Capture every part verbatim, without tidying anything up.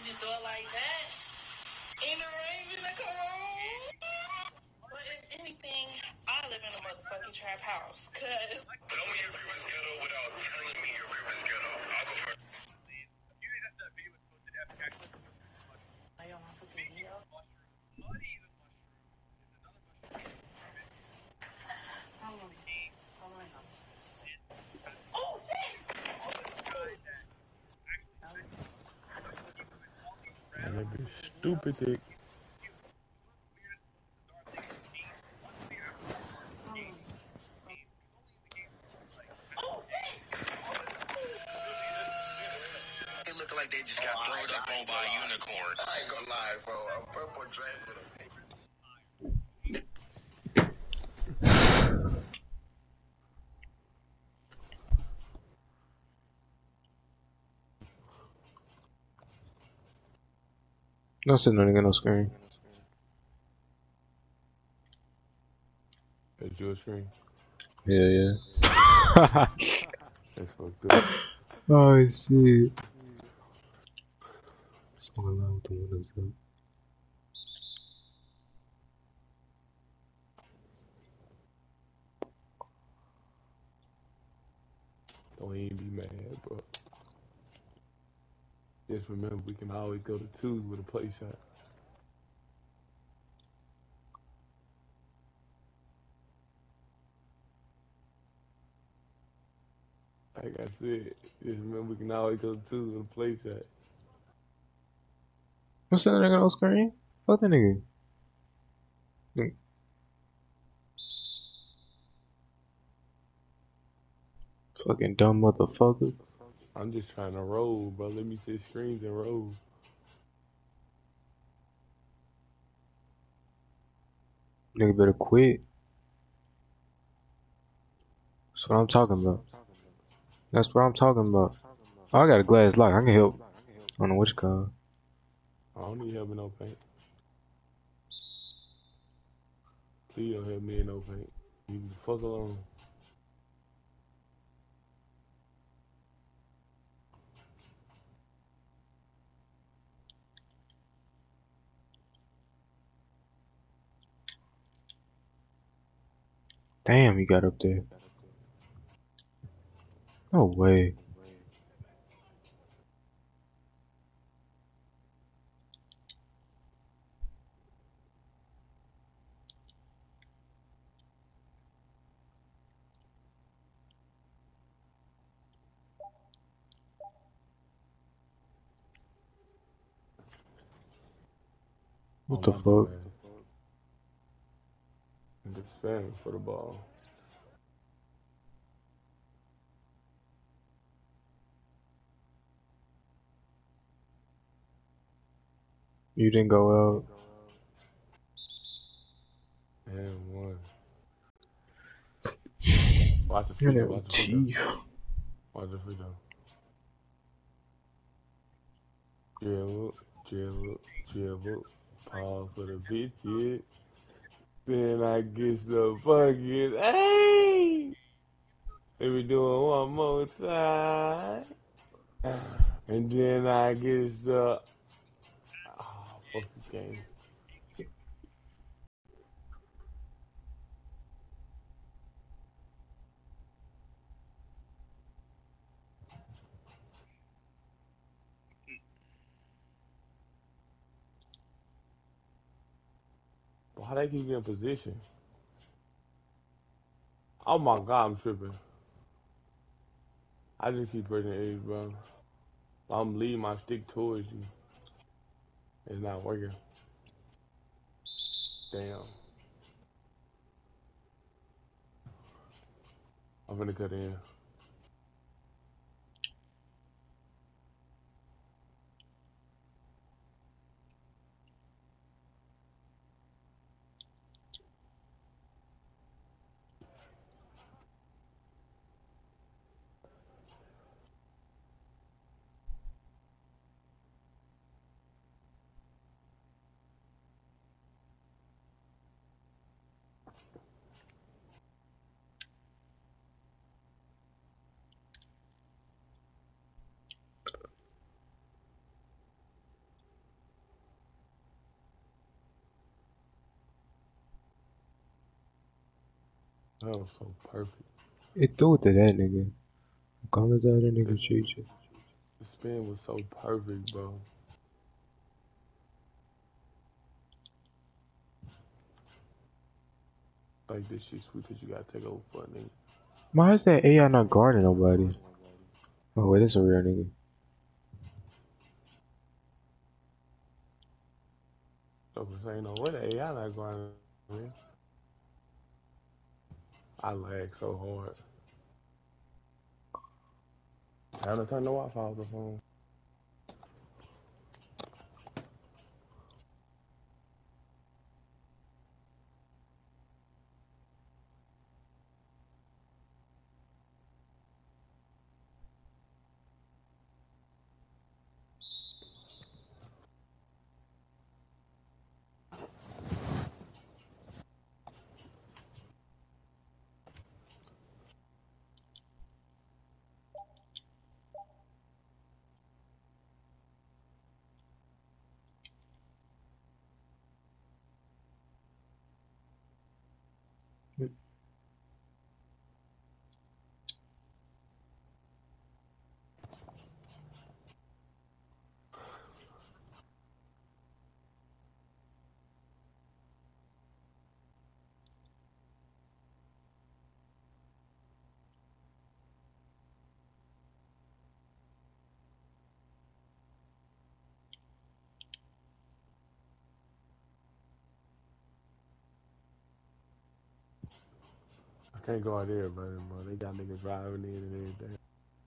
just do it like that. In the rain, in the cold. But if anything, I live in a motherfucking trap house. Cause tell me your Rivers ghetto without telling me your Rivers ghetto. I'll go first. You guys have that video was posted F X. I don't want to put the video. Uneven mushroom is another mushroom. Hold on. Hold on. Oh shit! That nigga stupid dick. They look like they just got oh, thrown up on by a unicorn. I ain't gonna lie, bro. I'm purple Dracula. Don't sit nothing on no screen. That's your screen? Yeah, yeah. That's fucked up. Oh shit. Smoking loud with the windows up. Don't even be mad, bro. Just remember, we can always go to twos with a play shot. Like I said, just remember, we can always go to twos with a play shot. What's that nigga on screen? Fuck that nigga. Mm. Fucking dumb motherfucker. I'm just trying to roll, bro. Let me see screens and roll. Nigga better quit. That's what I'm talking about. That's what I'm talking about. Oh, I got a glass lock. I can help. I don't know which car. I don't need help in no paint. Please don't help me in no paint. Leave me the fuck alone. Damn, he got up there. No way. What the fuck? And just spam for the ball. You didn't go out. And one. Watch the free throw. Watch the free throw. Watch the free throw. Dribble, dribble, dribble. Pause for the bitch, yeah. Then I get the fucking hey. Let me do it one more time. And then I get the oh fuck this game. Why they keep me in position? Oh my god, I'm tripping. I just keep pressing A, bro. I'm leading my stick towards you. It's not working. Damn. I'm gonna cut in. That was so perfect. It threw it to that nigga. Call it out, that nigga It, cheating. the spin was so perfect, bro. Like this shit sweet because you gotta take over for a nigga. Why is that A I not guarding nobody? Oh wait, that's a real nigga. So for saying no way the A I not going, man. I lag so hard. Time to turn the Wi-Fi off the phone. I can't go out there, bro. Bro. They got niggas driving in and everything.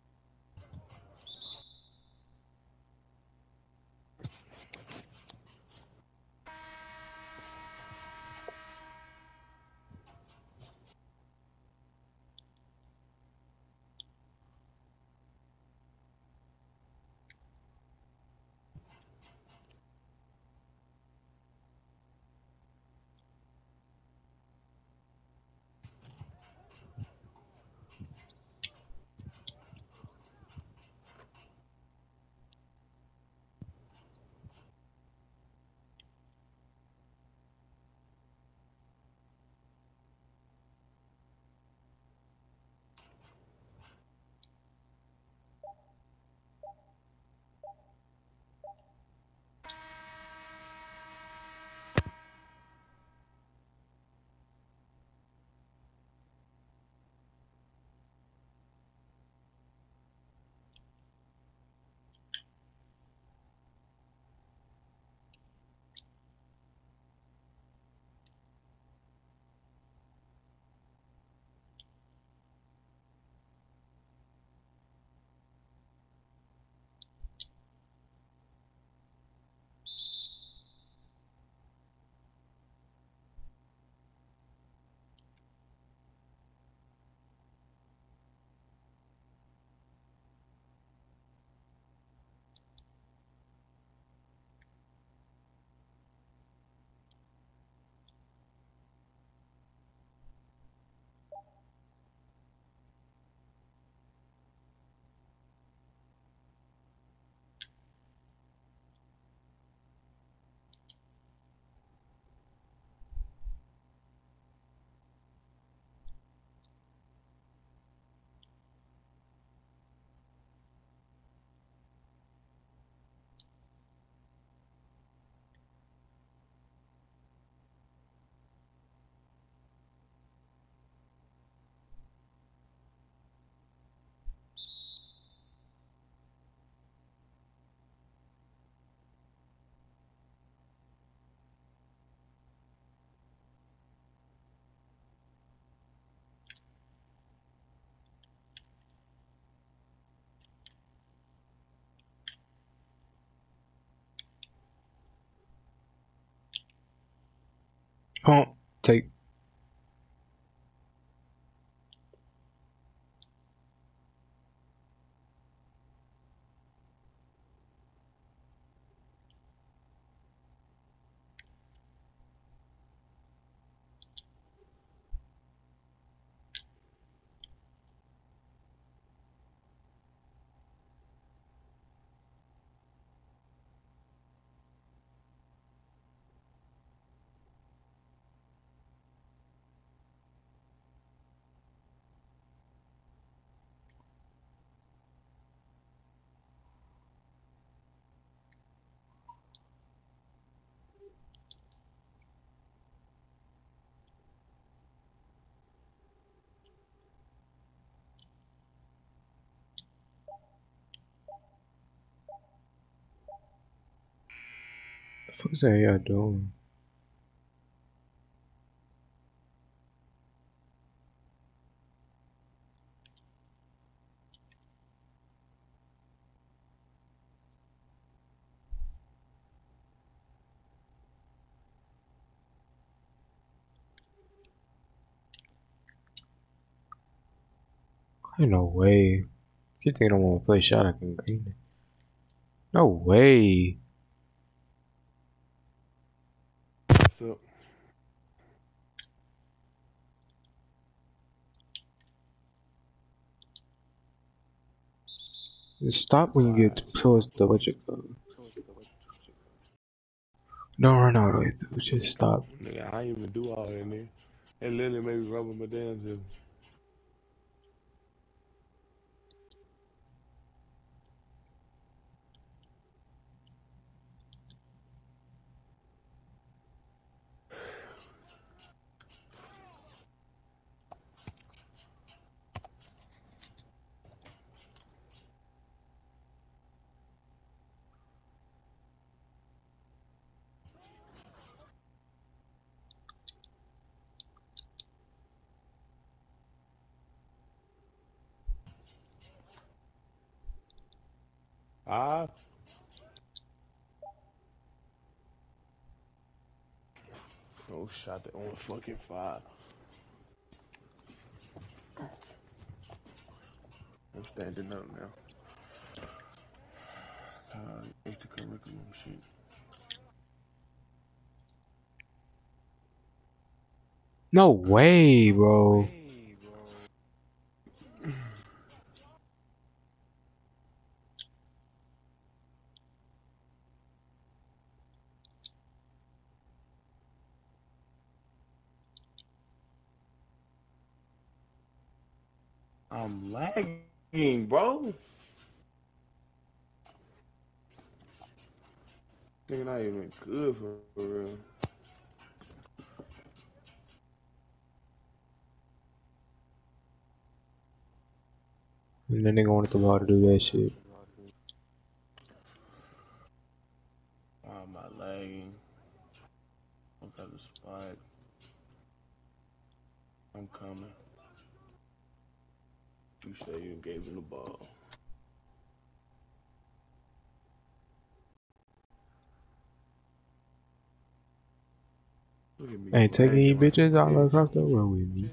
Pump, take. What the fuck are y'all doing? Ain't no way. You think I'm gonna play shot I can green it? No way. What's up? Just stop when you get Alright. towards the what you call it. Don't run all the way through. Just stop. Nigga, I ain't even do all that, nigga. It literally made me rub on my damn self. Ah, oh, shot that on fucking fire. I'm standing up now. Uh, extracurriculum shit. No way, bro. I'm lagging, bro. Nigga, not even good for real. And then they wanted the ball to do that shit. Why am I lagging? I got a spot. I'm coming. You say you gave him the ball. Look at me Ain't taking you lagging like bitches a all bitch. across the road with me.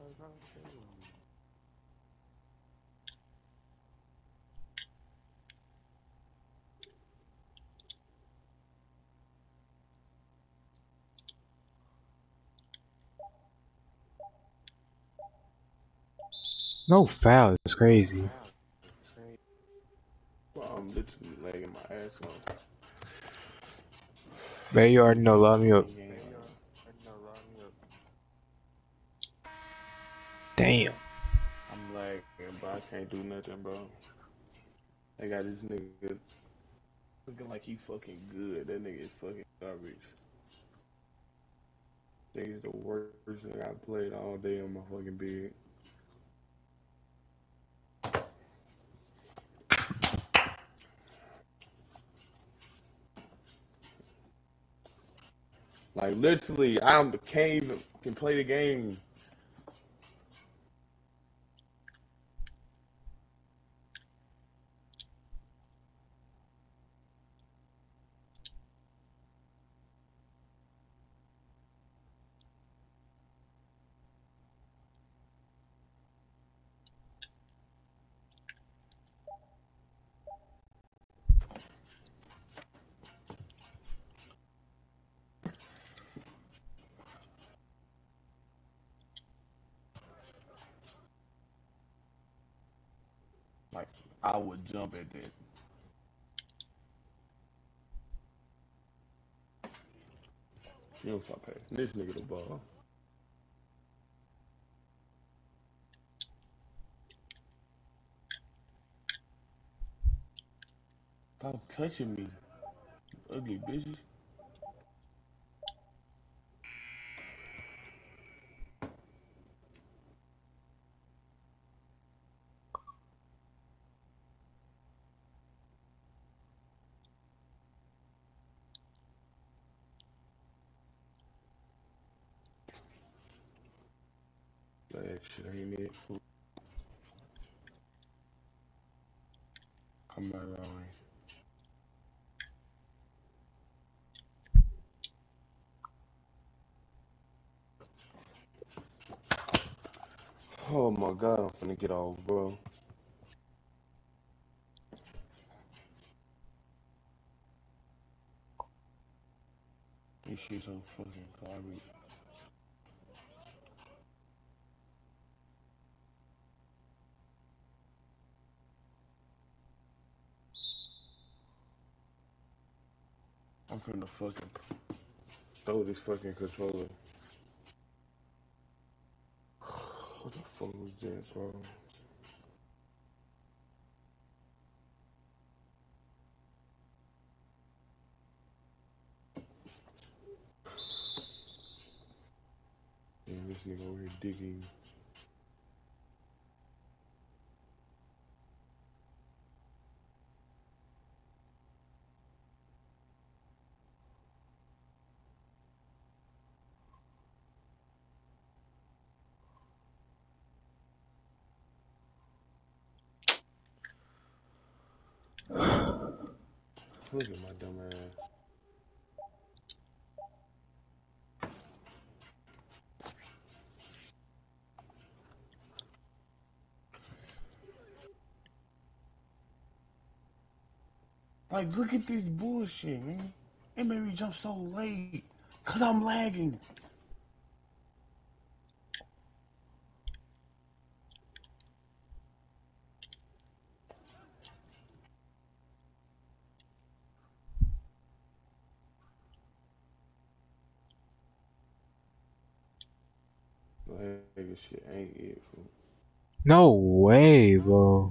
No foul. It's crazy. Bro, I'm literally lagging my ass off. Man, you already know. Lock me up. Damn. I'm lagging, bro. I can't do nothing, bro. They got this nigga looking like he fucking good. That nigga is fucking garbage. Nigga's the worst thing I played all day on my fucking bed. Like literally, I can't even can play the game. Like I would jump at that. You don't stop passing this nigga the ball. Stop touching me, ugly bitches. Shit ain't it. Fool. Come back around. Oh my god, I'm finna get off, bro. This shit so fucking garbage. I'm finna fucking throw this fucking controller. What the fuck was that, bro? Damn, this nigga over here digging. Look at my dumb ass. Like, look at this bullshit, man. It made me jump so late. Cause I'm lagging. Like, this shit ain't it, fool. No way, bro.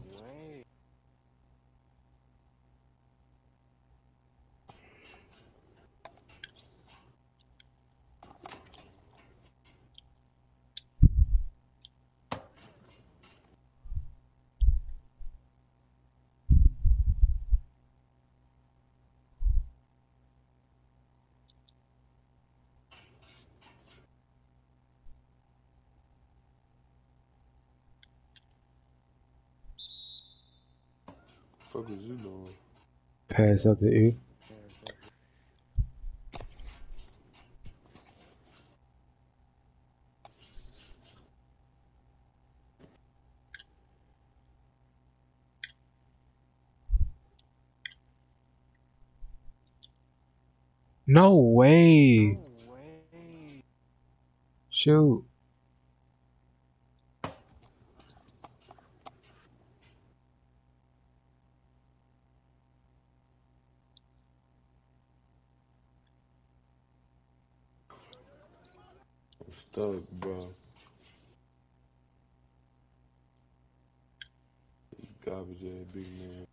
Fuck was you doing? Pass up the E. No way. Shoot. I'm stuck, bro. Garbage ass big man.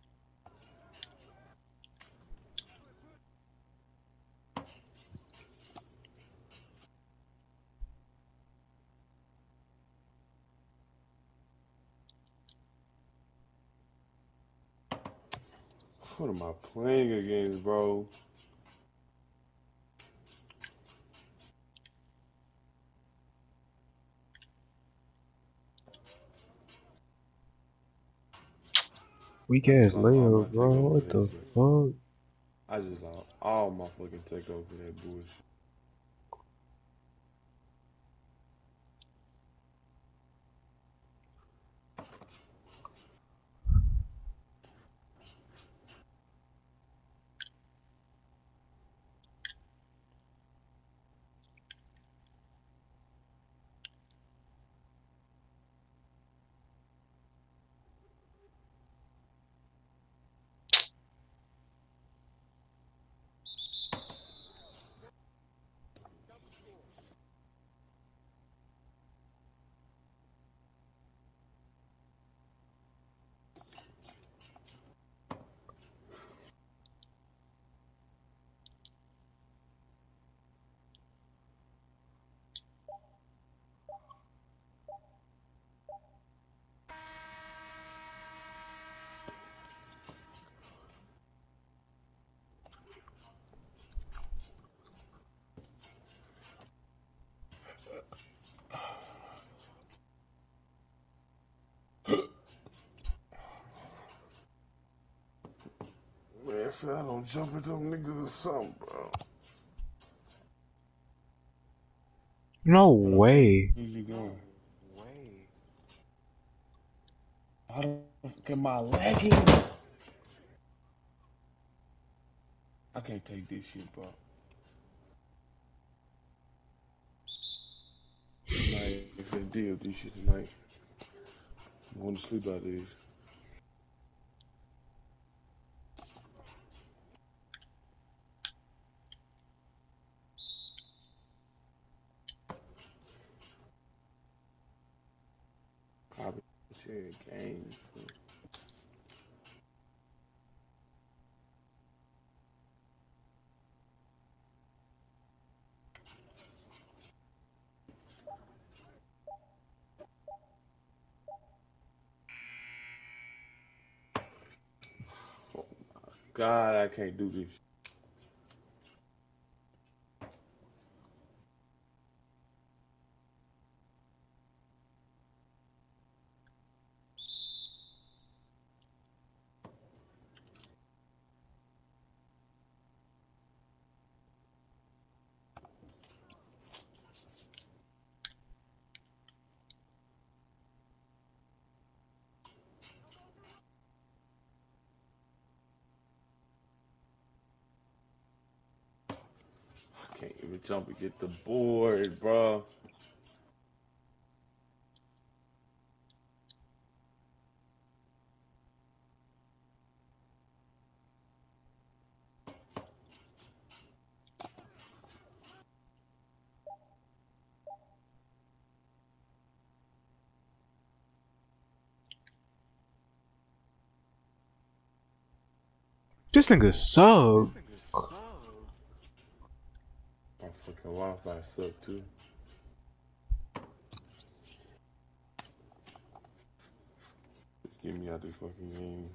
What am I playing against, bro? Weak I just ass lost all my layup, bro. takeover for What that the shit. fuck? I just lost all my fucking takeover for that bullshit. feel I don't jump at them niggas or something, bro. No Hold on. way. Easy going. How the fuck am I lagging? I can't take this shit, bro. Tonight, if I deal with this shit tonight, I'm going to sleep out this. Copy share games. Oh my God, I can't do this. I can't even jump and get the board, bro. This nigga suck. My fucking Wi-Fi suck too. Just get me out this fucking game.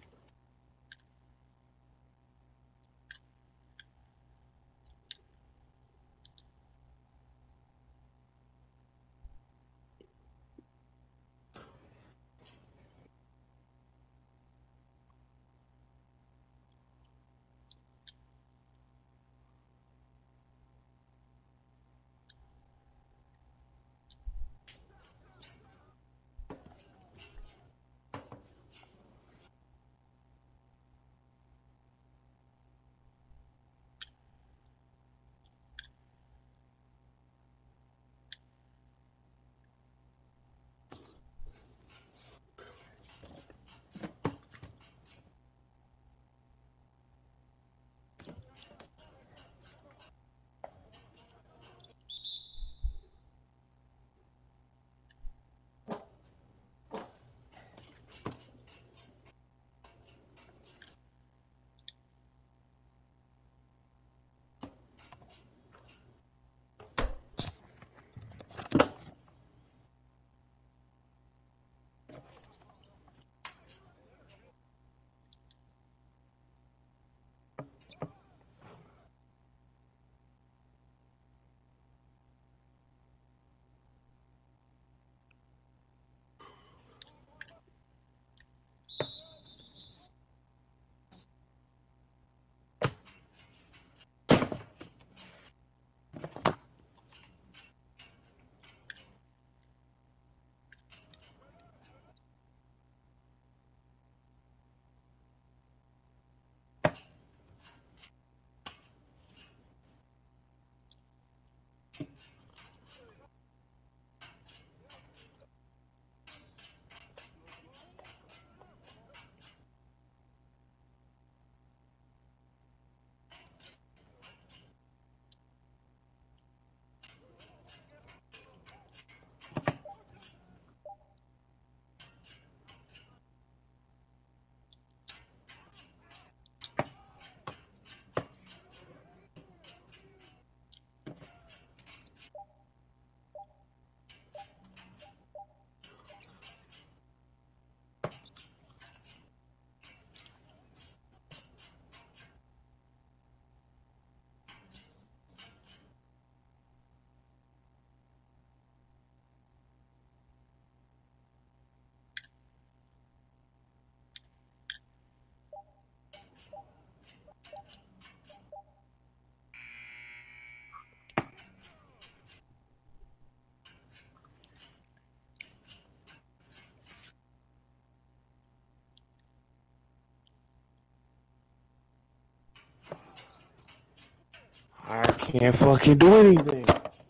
I can't fucking do anything.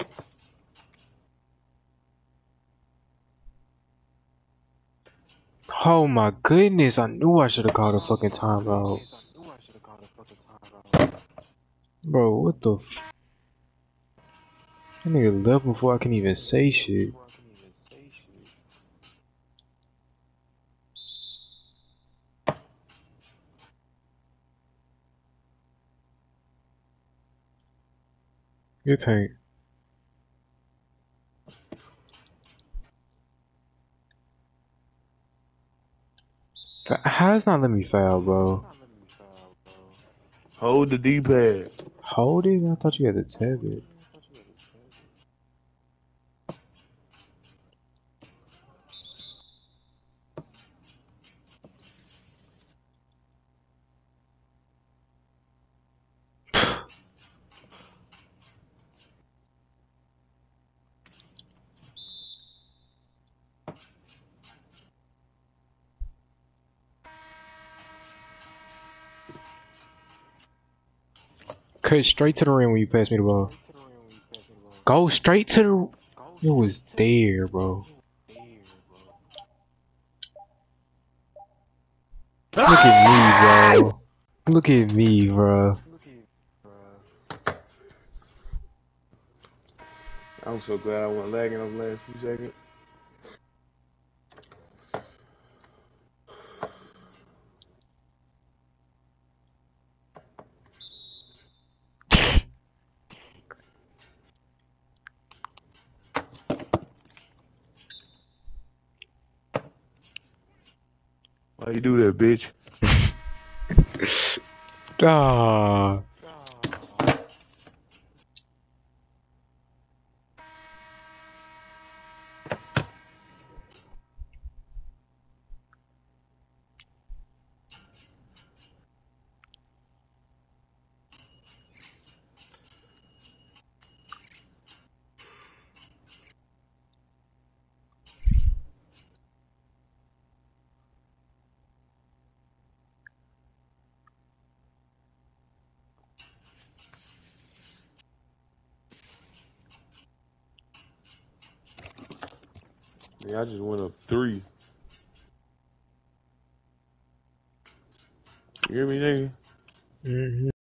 Oh my goodness, I knew I should have called a fucking timeout. Bro, what the f- that nigga left before I can even say shit. Good paint. How it's not letting me foul, bro? Hold the D-pad. Hold it? I thought you had to tab it. Cut straight to the rim when you pass me the ball. Go straight to the... It was there, bro. Look at me, bro. Look at me, bro. I'm so glad I wasn't lagging those last few seconds. Why you do that, bitch? Ah. Yeah, I just went up three. You hear me, nigga? Mm-hmm.